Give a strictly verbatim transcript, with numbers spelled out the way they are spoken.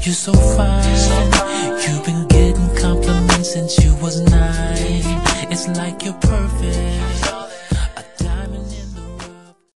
You're so fine. You've been getting compliments since you was nine. It's like you're perfect.